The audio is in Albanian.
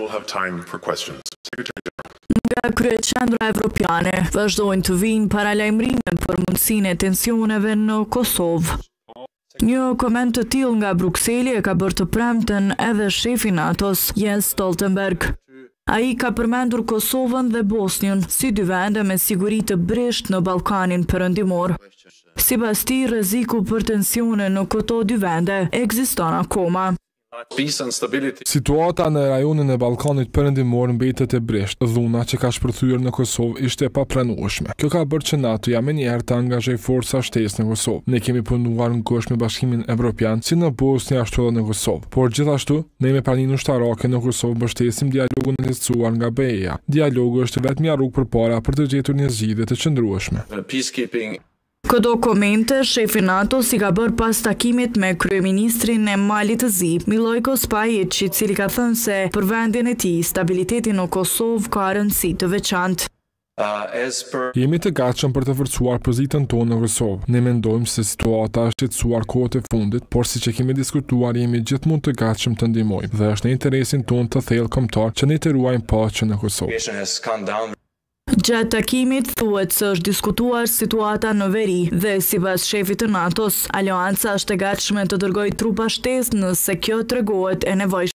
have time for questions. Nga kryeqendra evropiane vazhdojnë të vinë paralajmërime për mundësinë e tensioneve në Kosovë. Një koment të tillë nga Brukseli e ka bërë të premten edhe shefi NATO-s, Stoltenberg. Ai ka përmendur Kosovën dhe Bosnjën si dy vende me siguri të brishtë në Ballkanin Perëndimor. Sipas tij, rreziku për tensione në këto dy vende ekziston akoma. Situata në rajonin e Ballkanit Perëndimor mbetet e brishtë. Dhuna që ka shpërthyer në Kosovë ishte e papranueshme. Kjo ka bërë që NATO ja menjëherë të angazhojë forca shtesë në Kosovë. Ne kemi punuar në gosht me Bashkimin Evropian, si në Bosnjë ashtu edhe në Kosovë. Por gjithashtu, ne me praninë ushtarake në Kosovë mbështesim dialogun e lehtësuar nga BE-ja. Dialogu është vetmja rrugë përpara për të gjetur një zgjidhje të qëndrueshme. Këto komente shefi NATO si ka bërë pas takimit me kryeministrin e Malit të Zi, Milojko Spajić, i cili ka thënë se për vendin e tij stabiliteti në Kosovë ka rëndësi të veçantë. Jemi të gatshëm për të forcuar pozitën tonë në Kosovë. Ne mendojmë se situata është shqetësuar kohët e fundit, por siç e kemi diskutuar, jemi gjithmonë të gatshëm të ndihmojmë dhe është në interesin tonë të thellë kombëtar që ne të ruajmë paqen në Kosovë. Gjatë takimit thuhet se është diskutuar situata në veri dhe sipas shefit të NATO-s, aleanca është e gatshme të dërgojë trupa shtesë nëse kjo tregohet e nevojshme.